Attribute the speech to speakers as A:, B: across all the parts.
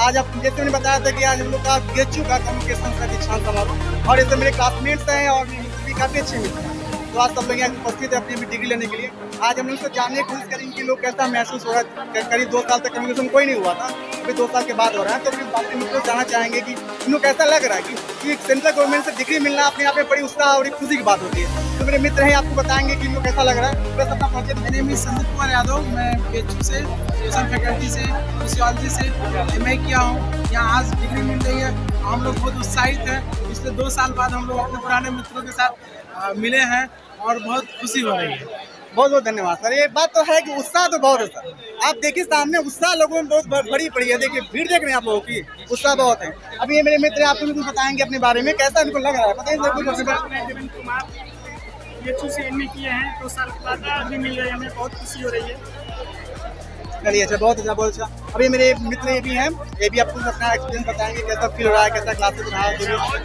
A: आज आप जैसे मैंने बताया था कि आज हम लोग का BHU का कम्युनिकेशन का दीक्षांत समारोह, और इसमें मेरे क्लासमेट्स हैं और भी काफ़ी अच्छे मित्र हैं। तो आज सब लोग यहाँ उपस्थित है अपनी डिग्री लेने के लिए। आज हम लोग उसको जानने की कोशिश करेंगे कि लोग कैसा महसूस हो रहा है। करीब 2 साल तक कम्युनिकेशन कोई नहीं हुआ था, अभी 2 साल के बाद हो रहा है। तो फिर बाकी मित्रों जानना चाहेंगे कि इनको कैसा लग रहा है कि सेंट्रल गवर्नमेंट से डिग्री मिलना अपने आप में बड़ी उत्साह और एक खुशी की बात होती है। तो मेरे मित्र हैं, आपको बताएंगे कि इनको कैसा लग रहा है। बस अपना परिचय।
B: मेरा नाम संदीप कुमार यादव, मैं BHU से एजुकेशन फैकल्टी से सोशियोलॉजी से MA किया हूँ। यहाँ आज डिग्री मिल रही है, हम लोग बहुत उत्साहित हैं। पिछले 2 साल बाद हम लोग अपने पुराने मित्रों के साथ मिले हैं और बहुत खुशी हो रही है।
A: बहुत बहुत धन्यवाद सर। ये बात तो है कि उत्साह तो बहुत है सर। आप देखिए सामने उत्साह लोगों में बहुत बड़ी पड़ी है। देखिए भीड़ देख रहे हैं आप लोगों की, उत्साह बहुत है। अभी ये मेरे मित्र आपको भी कुछ बताएंगे अपने बारे में, कैसा इनको लग रहा है बताइए सर कुछ अपने बारे में।
B: BHU से MA किए हैं, 2 साल के बाद डिग्री मिल गई, हमें बहुत खुशी हो रही है।
A: चलिए अच्छा, बहुत अच्छा बहुत अच्छा। अभी मेरे मित्र ये भी हैं, ये भी आपको अपना एक्सपीरियंस बताएंगे कैसा फील हो रहा है, कैसा क्लासेस रहा है।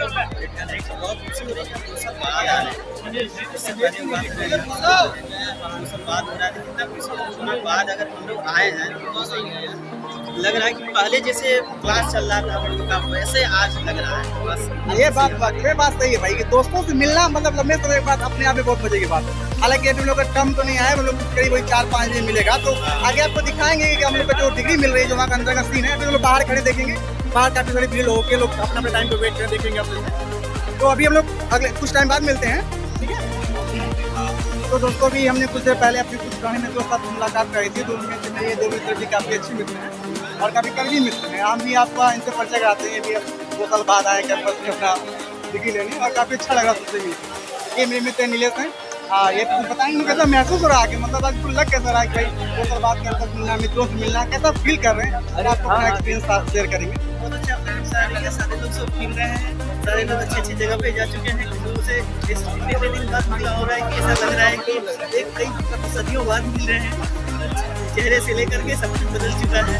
C: बाद अगर हम लोग आए हैं तो लग रहा है कि पहले जैसे क्लास चल रहा था हम लोग का वैसे आज लग रहा है। बस
A: ये बात सही है भाई कि दोस्तों से मिलना मतलब लंबे समय के बाद अपने आप में बहुत मजे की बात है। हालांकि अभी हम लोग का टर्म तो नहीं आया, हम लोग करीब वही 4-5 दिन मिलेगा। तो आगे आपको दिखाएंगे कि हम लोग का जो डिग्री मिल रही है, जो वहाँ का अंदर का सीन है। अभी हम लोग बाहर खड़े देखेंगे, बाहर काफी सारी भीड़ होकर लोग अपना अपने टाइम पे वेट कर देखेंगे अपने। तो अभी हम लोग अगले कुछ टाइम बाद मिलते हैं, ठीक है। तो दोस्तों भी हमने कुछ देर पहले अपने कुछ पुराने मित्रों के साथ मुलाकात करी थी। तो उनमें से ये 2 मित्र भी काफ़ी अच्छे मित्र हैं और काफ़ी करीबी मित्र हैं। हम भी आपका इनसे परिचय कराते हैं। भी 2 साल बाद आए कैंपस में अपना डिग्री लेने और काफ़ी अच्छा लगा सबसे भी। ये मेरे मित्र नीलेश हैं। हाँ, ये बताएंगे कैसा महसूस हो रहा है कि मतलब आज लग कैसा रहा है कि भाई 2 साल बाद कैंपस मिलना, मित्रों से मिलना, कैसा फील कर रहे हैं और आपको अपना एक्सपीरियंस साथ शेयर करेंगे।
C: बहुत अच्छा सारे लोग सब मिल रहे हैं, सारे लोग अच्छी जगह पे जा चुके हैं। से इतने दिन बाद मिला हो रहा है कि ऐसा लग रहा है कि एक कई सदियों बाद मिल रहे हैं। चेहरे से लेकर के सब कुछ बदल चुका है।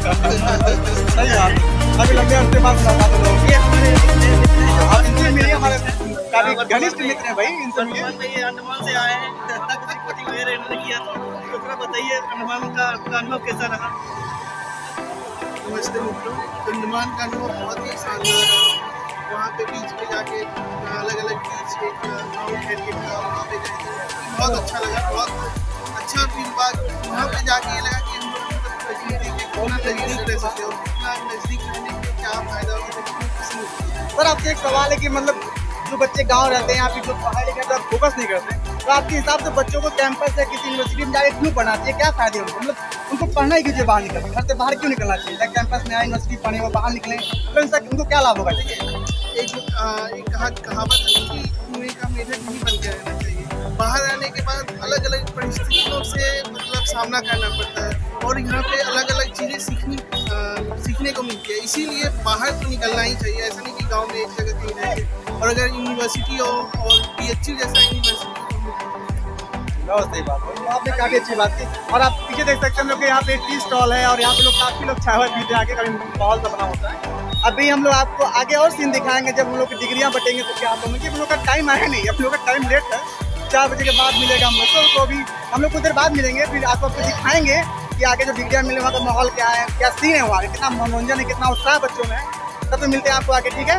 A: अभी लंबे अर्से बाद मुलाकात हो रही है। हमारे इनसे मिलिए, हमारे काफी घनिष्ठ मित्र हैं भाई। इनसे मिलिए।
C: ये अंडमान से आए हैं, कोचिंग वगैरह इन्होंने किया था। तो थोड़ा बताइए अंडमान का अनुभव कैसा रहा।
B: नमस्ते मित्रों, अंडमान का अनुभव बहुत ही शानदार है। वहाँ पे बीच पे जाके अलग अलग बीच एक माउंट हेरिटेज का वहाँ पे गए थे, बहुत अच्छा लगा। बहुत अच्छा फील हुआ वहाँ पे जाके। ये लगा कि हम लोग प्रकृति के कितना नज़दीक रह सकते हो, कितना नज़दीक रहने के क्या फायदा होगा।
A: सर आपसे एक सवाल है कि मतलब जो बच्चे गांव रहते हैं, यहाँ पे जो पढ़ाई लिखाई पर फोकस नहीं करते, तो आपके हिसाब से बच्चों को कैंपस या किसी यूनिवर्सिटी में जाके क्यों पढ़ना चाहिए, क्या फायदे होंगे? मतलब उनको पढ़ना ही क्यों बाहर निकलना, घर से बाहर क्यों निकलना चाहिए? या कैंपस में आए, यूनिवर्सिटी पढ़े, वो बाहर निकलें, तो इनसे उनको क्या लाभ होगा?
B: एक कहावत है कि कुएं का मेढक नहीं बन के रहना चाहिए। बाहर आने के बाद अलग अलग परिस्थितियों से मतलब सामना करना पड़ता है और यहाँ पे अलग अलग चीज़ें सीखने को मिलती है। इसीलिए बाहर तो निकलना ही चाहिए। ऐसा नहीं कि गांव में एक जगह कहीं रहे। और अगर यूनिवर्सिटी हो और BHU जैसा यूनिवर्सिटी,
A: बहुत सही बात है, आपने काफ़ी अच्छी बात की। और आप पीछे देख सकते हैं हम लोग के यहाँ पे टी स्टॉल है और यहाँ पे लोग काफ़ी लोग चाय पीते हैं, आगे कभी माहौल सा बना होता है। अभी हम लोग आपको आगे और सीन दिखाएंगे जब हम लोग की डिग्रियाँ बटेंगे तो क्या होगा। कि हम लोग का टाइम आया नहीं, हम लोग का टाइम लेट है, 4 बजे के बाद मिलेगा हम लोग को। तो अभी हम लोग कुछ देर बाद मिलेंगे, फिर आपको दिखाएंगे कि आगे जो डिग्रियाँ मिले वहाँ का माहौल क्या है, क्या सीन है वहाँ, कितना मनोरंजन है, कितना उत्साह बच्चों में है। तब तो मिलते हैं आपको आगे, ठीक है।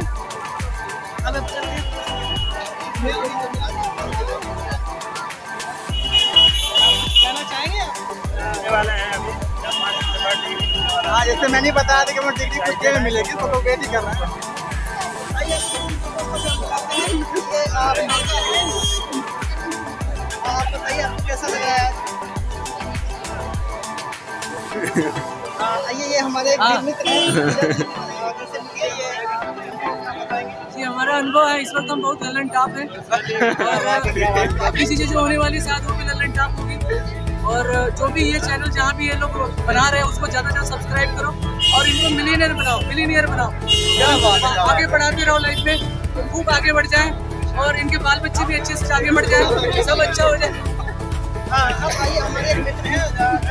A: कहना चाहेंगे हाँ, जैसे मैंने बताया था कि वो डिग्री कुछ देर में मिलेगी, तो लोग वेट ही कर रहे हैं। आप बताइए आपको कैसा लग रहा है? आइए, ये हमारे मित्र हैं।
D: जी, हमारा अनुभव है, इस वक्त हम बहुत ललन टॉप हैं और काफ़ी चीज़ें जो होने वाली शायद वो भी ललन टॉप होगी। और जो भी ये चैनल जहाँ भी ये लोग बना रहे हैं उसको ज़्यादा से ज़्यादा सब्सक्राइब करो और इनको मिलियनियर बनाओ। आगे बढ़ाते रहो लाइफ में, खूब आगे बढ़ जाए और इनके बाल बच्चे भी अच्छे से आगे बढ़ जाए, सब अच्छा हो जाए।
A: आइए हमारे एक मित्र हैं,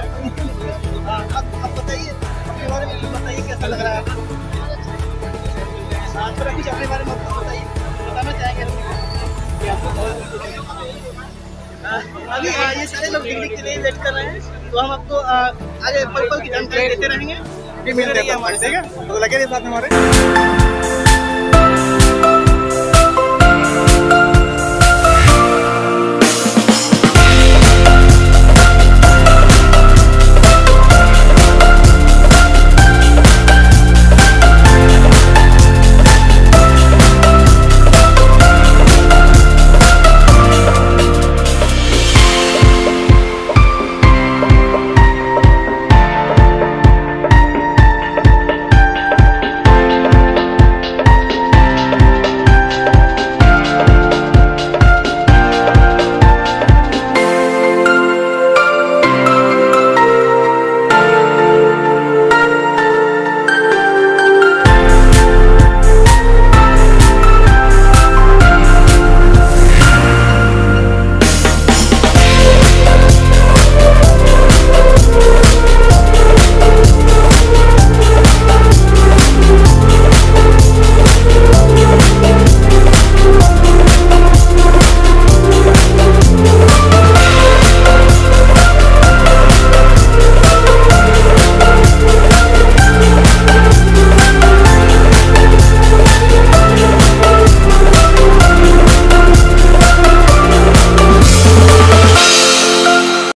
A: आप बताइए अपने बारे में, बताइए कैसा लग रहा है? कुछ अपने बारे में बताइए, बताना चाहेंगे।
C: अभी ये सारे लोग डिग्री के लिए वेट कर रहे हैं, तो हम आपको आगे पल पल की जानकारी देते रहेंगे।
A: फिर मिलते हैं, ठीक है? तो लगे रहिए साथ में हमारे।